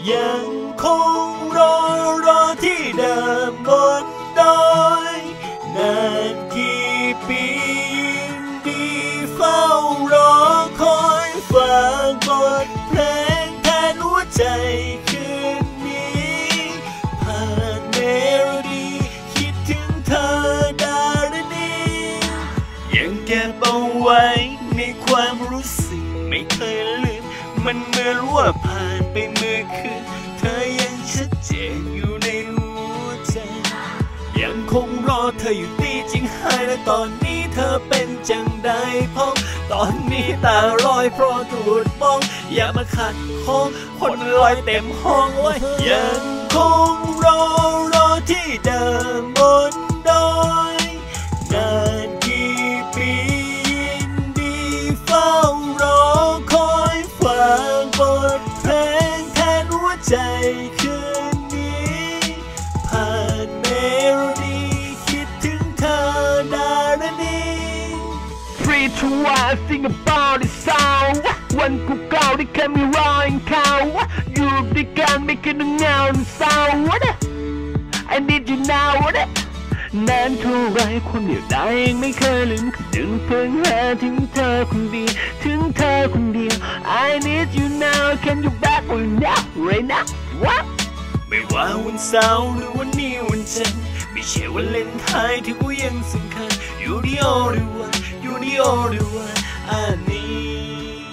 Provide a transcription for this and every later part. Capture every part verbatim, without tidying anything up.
ยังคงรอรอที่เดิมบนดอยนานกี่ปียิ่งดีเฝ้ารอคอยฝากบทเพลงแทนหัวใจคืนนี้ผ่านเมโลดีคิดถึงเธอดารณียังเก็บเอาไว้ในความรู้สึกไม่เคยลืมมันเหมือนว่าผ่านไปเมื่อคืนเธอยังชัดเจนอยู่ในหัวใจยังคงรอเธออยู่ตีจริงหายและตอนนี้เธอเป็นจังใดพองตอนนี้ตาลอยเพราะถูกมองอย่ามาขัดข้องคนลอยเต็มห้องไว้ยังคงรอรอที่เดิมบนดอยนานกี่ปียินดีเฝ้ารอคอยฝากบทเพลงแทนหัวใจคืนนี้ผ่านเมโลดีคิดถึงเธอดารณี Free to wild sing about the sound วันกูเก่าที่เคยมีรอยเขาอยู่ด้วยกันไม่เคยต้องเหงาเศร้า I need you now นานเท่าไรความเดียวดายยังไม่เคยลืมดึงเพิ่งหาถึงเธอคนเดียวถึงเธอคนเดียว I need you now can you back right now right now what ไม่ว่าวันเสาร์หรือวันนี้วันจันทร์ไม่ใช่วันเล่นไทยที่กูยังสำคัญ You the only one You the only one I need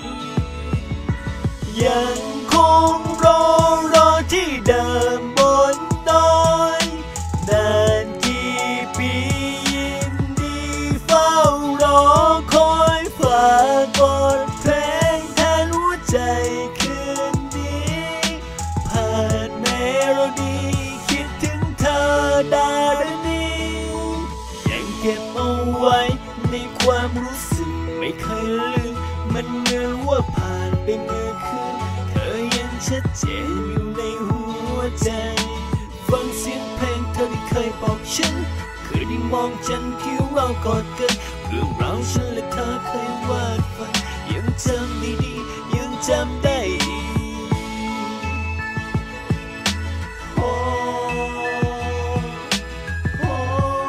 ยังคงรอรอที่เดิมบนดอยนานกี่ปียินดีเฝ้ารอคอยฝากบทเพลงแทนหัวใจคืนนี้ผ่านเมโลดีคิดถึงเธอดารณียังเก็บเอาไว้ในความรู้สึกไม่เคยลืมมันเหมือนว่าผ่านไปเมื่อคืนเธอยังชัดเจนอยู่ในหัวใจฟังเสียงเพลงเธอที่เคยบอกฉันเคยได้มองจันทร์คิ้วเรากอดกันเรื่องราวฉันและเธอเคยวาดฝันยังจำได้ดียังจำได้ดีโอ้โอ้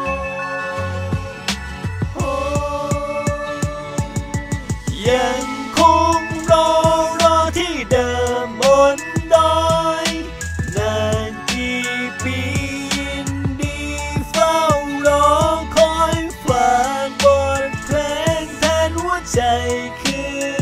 โอ้ยังคงรอรอที่เดิมบนดอยนานกี่ปียินดีเฝ้ารอคอยฝากบทเพลงแทนหัวใจคืน